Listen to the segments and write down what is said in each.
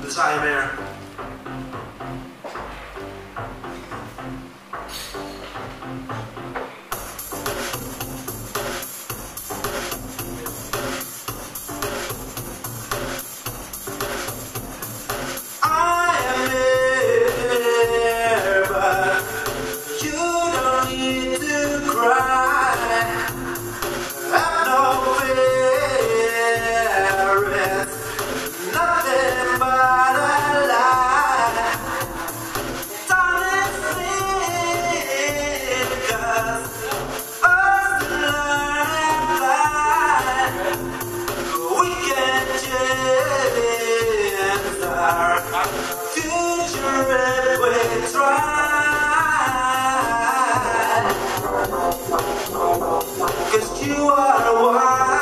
the time here. Cause you are the one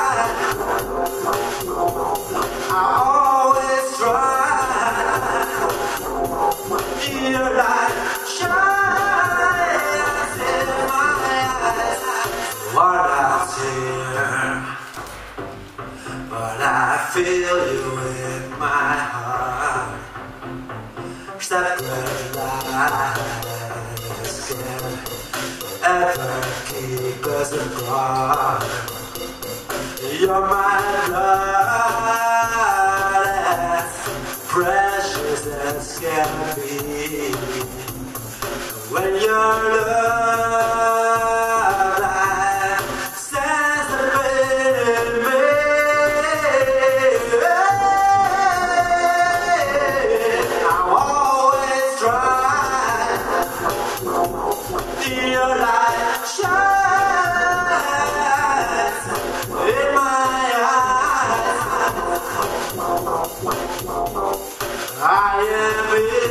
I always try. Your light shines in my eyes. What I hear, but I feel you in my heart. Step red lights can ever keep us apart. You're my blood, as precious as can be. When your love light stands up in me, I'll always try. Your light shines in my eyes. I am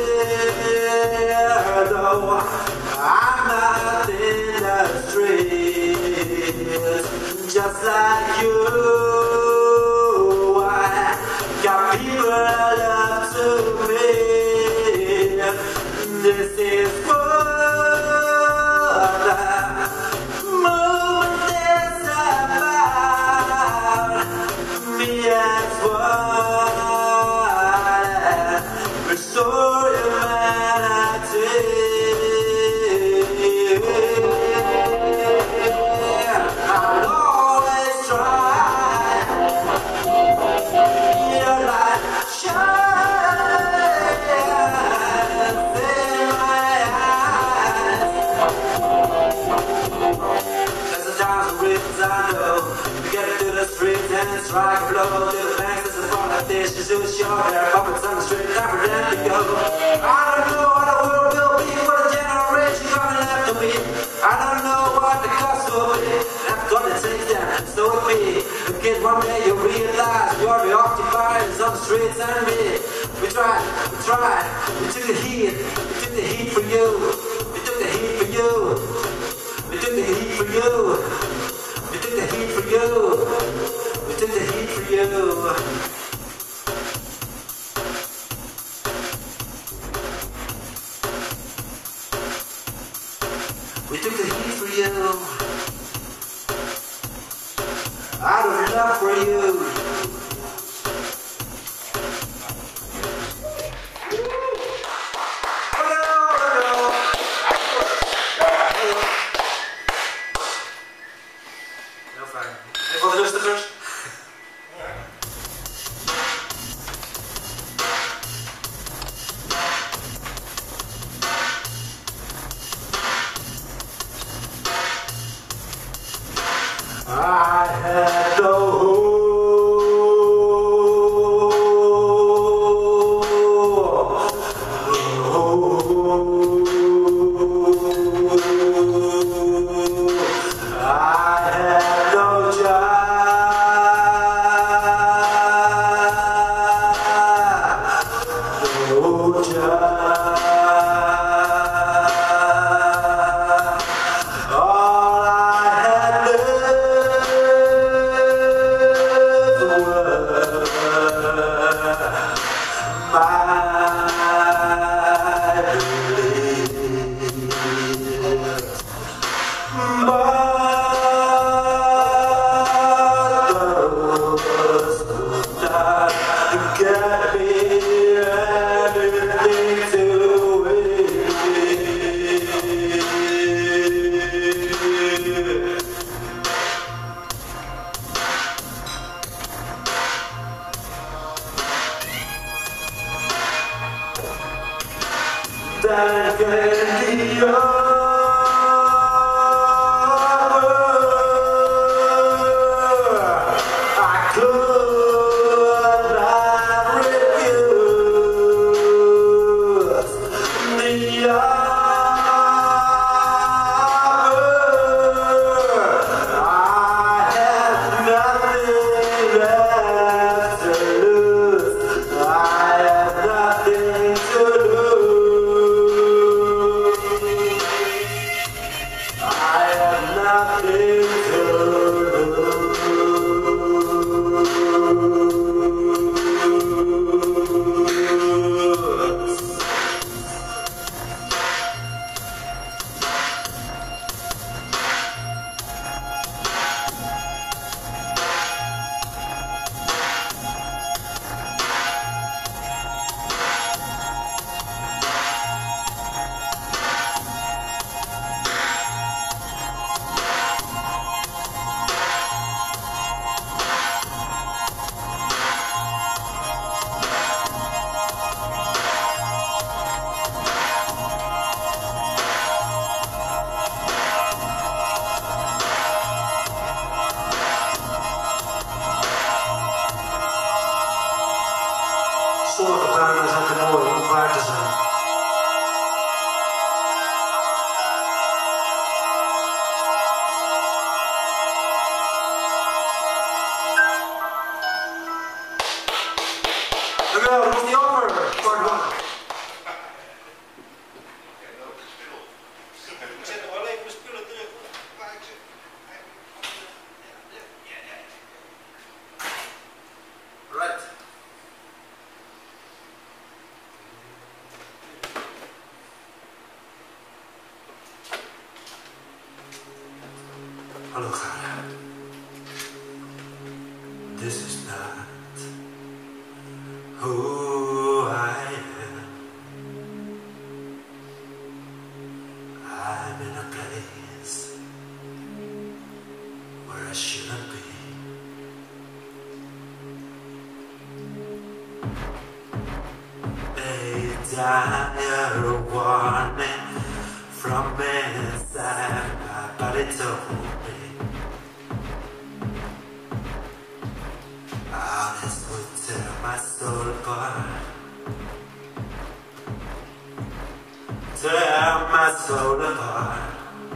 here, though I'm not in the streets. Just like you, I got people I love to me. This is restore humanity. I'll always try. Your light shines in my eyes. There's a thousand reasons I know to get to the streets and strike a blow to the banks. Dishes to your hair, puppets on the street, never let me go. I don't know what the world will be for the generation coming after me. I don't know what the cost will be. I'm gonna take them, so it be. Again, one day you'll realize you're the occupiers on the streets and me. We tried, we took the heat for you. We took the heat for you. We took the heat for you. We took the heat for you. We took the heat for you. We took the heat for you, out of love for you. Heel fijn. Even wat rustigers. I had no all I had left and get the other. I could not refuse the other. I have nothing left to lose. I have nothing to lose. I have nothing to lose. Sommige banen zijn te mooi om waar te zijn. Dankjewel, dat was niet over. Part 1. Ik zet nog wel even mijn spullen terug. Right. Hallo Gara. This is not who I am. I'm in a place where I shouldn't be. A dire warning from inside my body told me how this would tear my soul apart. Tear my soul apart.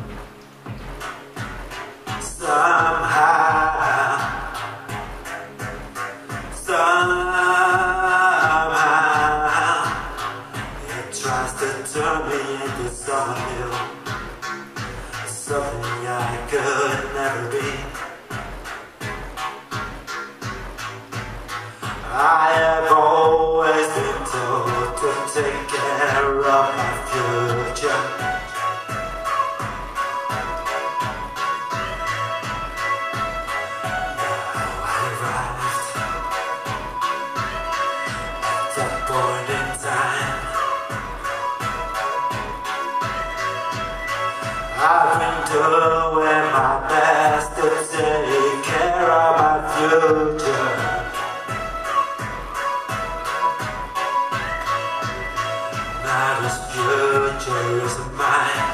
Somehow, it tries to turn me into someone new, something I could never be. I have always been told to take care of my future. Now I arrived at that point in time. I've been doing my best to take care of my future. Now this future isn't mine.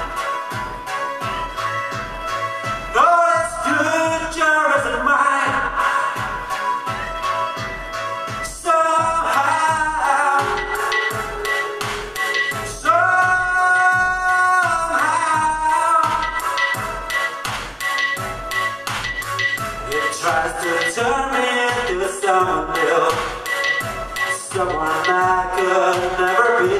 No, this future isn't mine. Somehow, it tries to turn me into someone new, someone I could never be.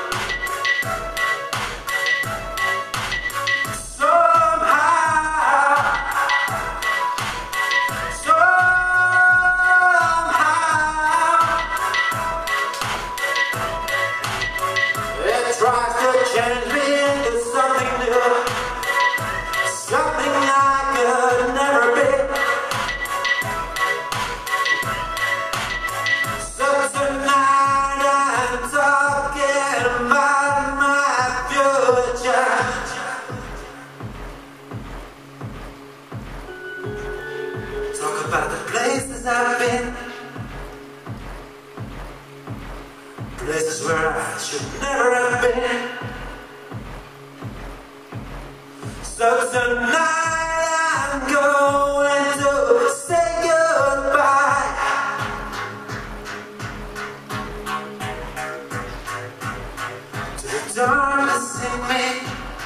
Tries to change me into something new, something I could never be. So tonight I'm talking about my future. Talk about the places I've been, places where I should never have been. So tonight I'm going to say goodbye to the darkness in me.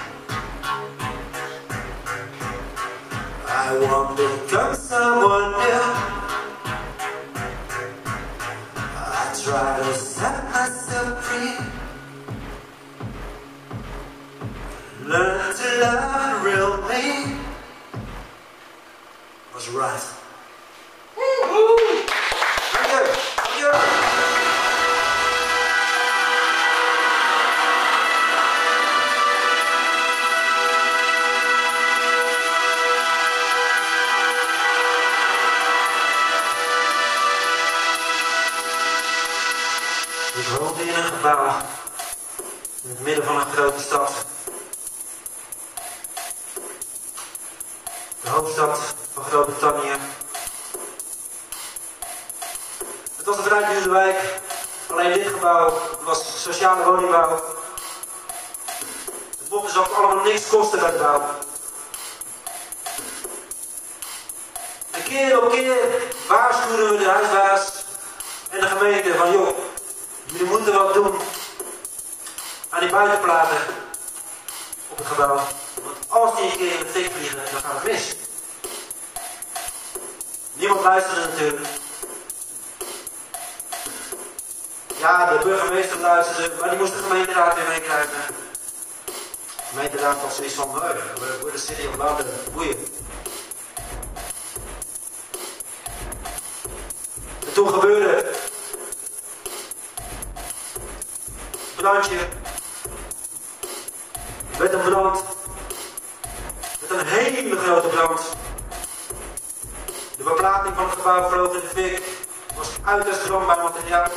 I want to become someone new. I try to set myself free. Learn to love the real me. Was right. Woo! Thank you. Thank you. Ik woonde in een gebouw in het midden van een grote stad. De hoofdstad van Groot-Brittannië. Het was een vrij dure wijk. Alleen dit gebouw was sociale woningbouw. Het mocht dus ook allemaal niks kosten bij de bouw. En keer op keer waarschuwden we de huisbaas en de gemeente van joh, jullie moeten wat doen aan die buitenplaten op het gebouw. Want als die een keer in de fik vliegen, dan gaat het mis. Niemand luisterde natuurlijk. Ja, de burgemeester luisterde, maar die moest de gemeenteraad weer meekrijgen. De gemeenteraad was zoiets van, we're the city of London, boeien. En toen gebeurde brandje. Met een brand. Met een hele grote brand. De beplating van het gebouw vloog in de fik. Was uiterst brandbaar materiaal.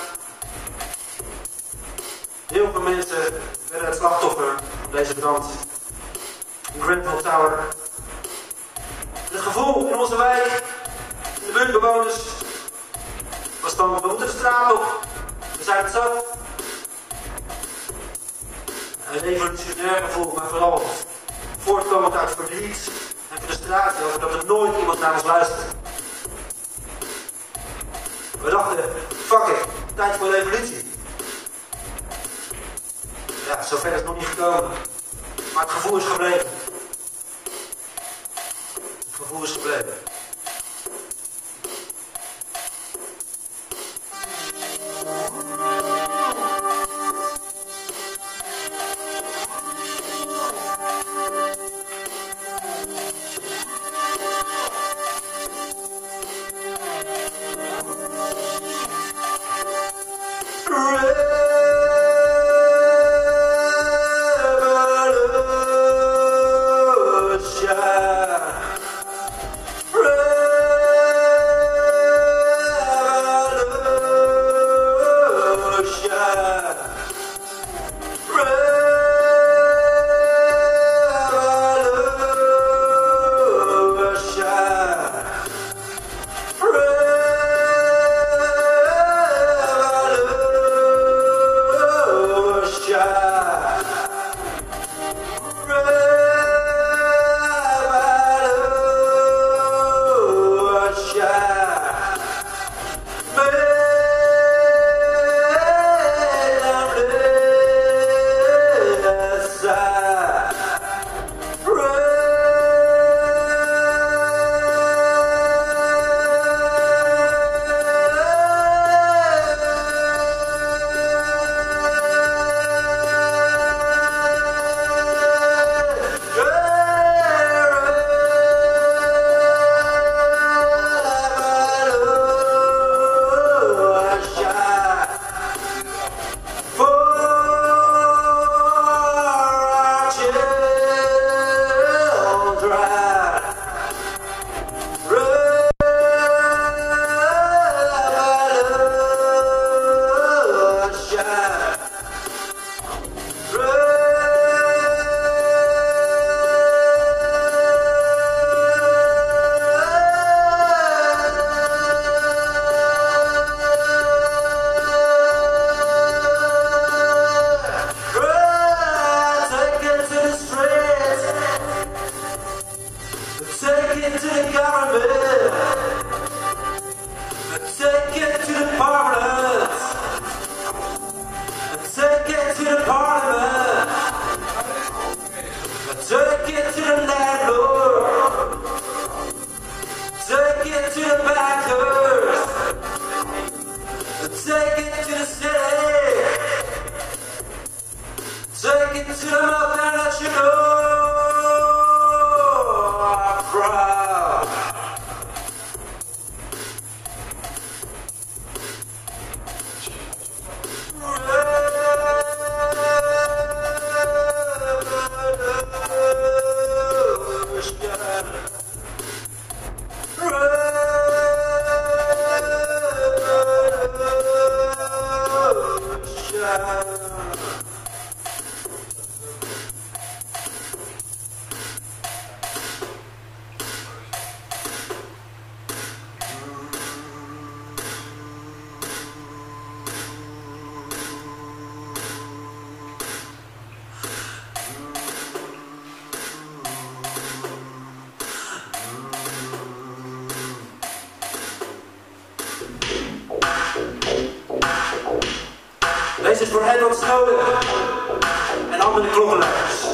Heel veel mensen werden het slachtoffer van deze brand. In Grenfell Tower. Het gevoel in onze wijk, in de buurtbewoners, was van, we moeten de straat op. We zijn het zat. Een evolutionair gevoel, maar vooral voortkomend uit verdriet en frustratie over dat er nooit iemand naar ons luistert. We dachten, fuck it, tijd voor de evolutie. Ja, zover is het nog niet gekomen. Maar het gevoel is gebleven. Het gevoel is gebleven. Deze is voor Edward Snowden en andere klokkenleiders.